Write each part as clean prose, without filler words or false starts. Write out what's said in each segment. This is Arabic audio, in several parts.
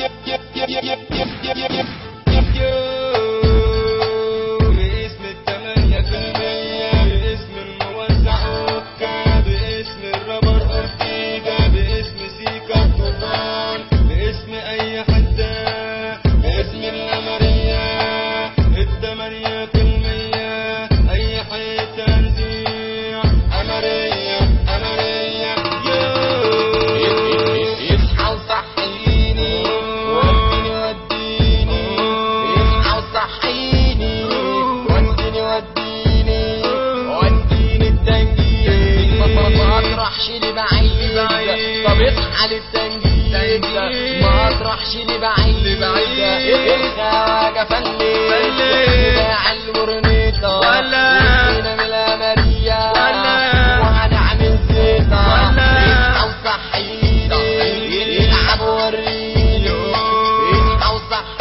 باسم التمانية في المية، باسم الموزع اوكا، باسم الرابر اورتيجا، باسم سيكا الطوفان، باسم اي حدة، باسم القمرية التمانية في المية، اي حتة نزيع قمرية قمرية. يصحى وصحيني وديني وديني، يصحى وصحيني وديني وديني، وديني التنجيد ما اطرحش لبعيد، طب اصحى للتنجيد ما اطرحش لبعيد، الخواجة فلت باع الورنيطة وجينا من القمرية وهنعمل زيطة. يصحى وصحيني يلعب وريني، يصحى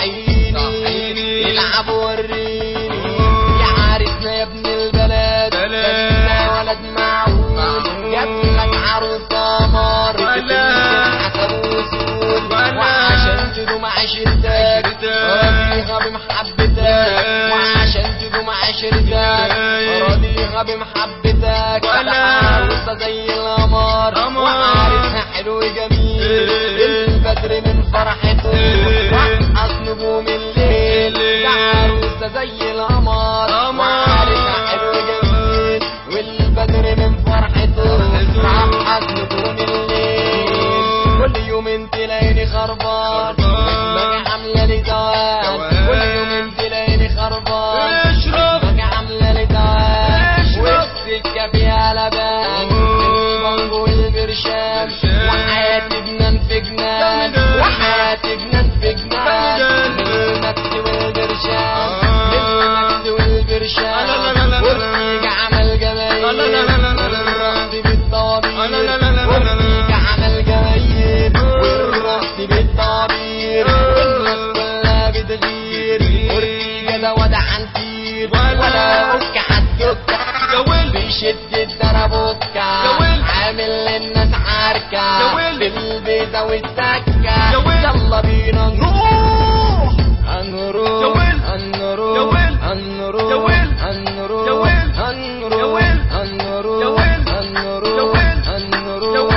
وصحيني يلعب وريني، يا عارفنا يا ابن البلد بس ولد معقول، جابلك عروسة قمر حسب وصول، وعشان تدوم عشرتك راضيها بمحبتك، وعشان تدوم عشرتك راضيها بمحبتك، عروسة زي القمر وعارفها حلو جميل، البدر من فرحته رقص نجوم الليل، يا عروسة زي القمر وعارفها حلو جميل، والبدر من فرحته رقص نجوم الليل. كل يوم تلاقيني خربان دماغي عاملة لي دوان، كل يوم تلاقيني خربان دماغي عاملة لي دوان، والسكة فيها لبان البنجو والبرشام، وحياتي جنان في جنان، وحياتي جنان في جنان، للمكس والبرشام، للمكس والبرشام، ورقيق عمل جمايل والرقص بالطوابير، ورقيق عمل جمايل والرقص بالطوابير، والناس كلها بتغير، ورقيق ده وضع عنتير ولا أفك حدوكا بيشد الدربوكا، عامل للناس عركة بالبيضة والتكة، يلا بينا نروح هنروح هنروح هنروح هنروح هنروح هنروح هنروح هنروح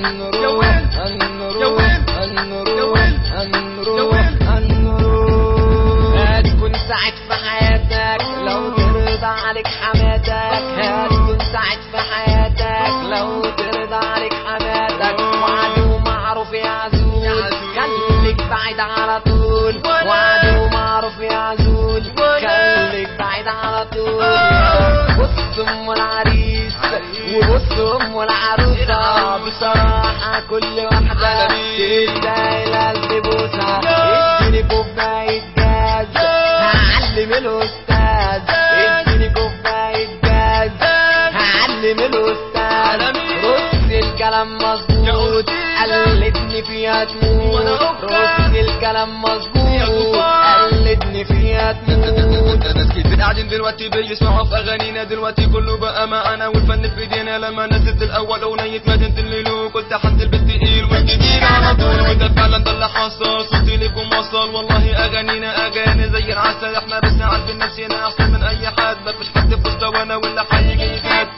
هنروح هنروح. هتكون سعيد في حياتك لو ترضى عليك حماتك، هتكون سعيد في حياتك لو ترضى عليك حماتك، وعدو معروف يا عزول خليك بعيد على طول، وعدو معروف يا عزول خليك بعيد على طول. بص ام العريس وبص ام العروسة، بصراحة كل واحدة تستاهل الف بوسة، اديني كوباية جاز هعلم الاستاذ، اديني كوباية جاز هعلم الاستاذ، رص الكلام مظبوط قلدني فيها تموت، رص الكلام مظبوط قلدني فيها تموت. ناس كتير قاعدين دلوقتي بيسمعوا في اغانينا، دلوقتي كله بقى معانا والفن في ايدينا، لما نزلت الاول اغنية مدينة الليلو كنت حنزل بالتقيل والجديد على طول، وده فعلا ده اللي حصل، صوتي ليكم وصل، والله اغانينا اغاني زي العسل، احنا بس عارفين نفسنا احسن من اي حد، مفيش حد في مستوانا ولا هيجي يجاد.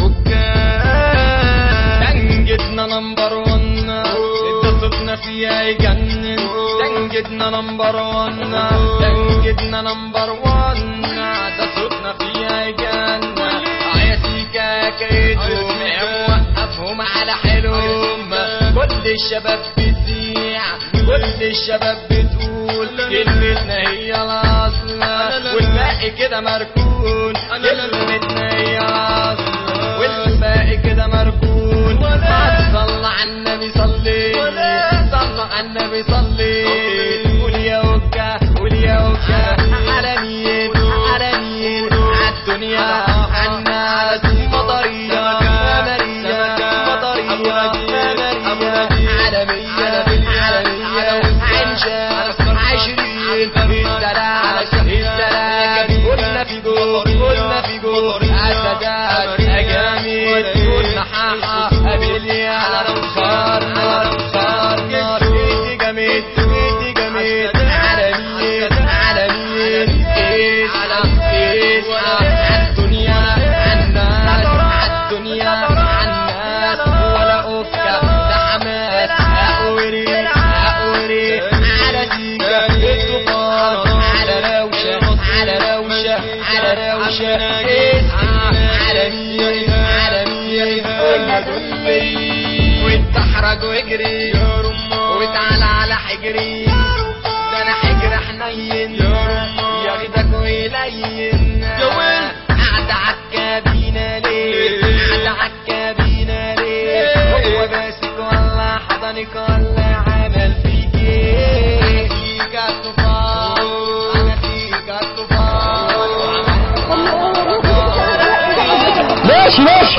تنجدنا نمبر 1 انت صوتنا فيها يجنن، تنجدنا نمبر 1 تنجدنا نمبر 1 ده صوتنا فيها يجنن، يا سيكا يا كريتهم موقفهم على حلوهم، كل الشباب بتذيع كل الشباب بتقول كلمتنا هي الاصل، والباقي كده مركون، كلمتنا هي الاصل والباقي كده مركون. صلى على النبي صلي، صلى على النبي صلي، قول يا وكا قول يا وكا، عالميين عالميين عالدنيا عالناس مطرية قمرية مطرية قمرية عالمية عالمية عنشا 20 السلام السلام، كلنا في جول كلنا في جول، أسدات أجامل كلنا حاحة أبليا صار نار صار نار، إيدي جميل إيدي جميل اخدك واجري يا رمان وتعالى على حجري، ده انا حجر حنين يا رمان ياخدك ويلين. يا ويل قاعدة عالكابينة ليه؟ قاعدة عالكابينة ليه؟ هو ماسك ولا حضنك ولا عمل فيك ايه؟ فيك الطوفان انا فيك الطوفان. ماشي ماشي.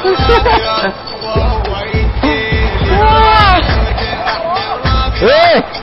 ايه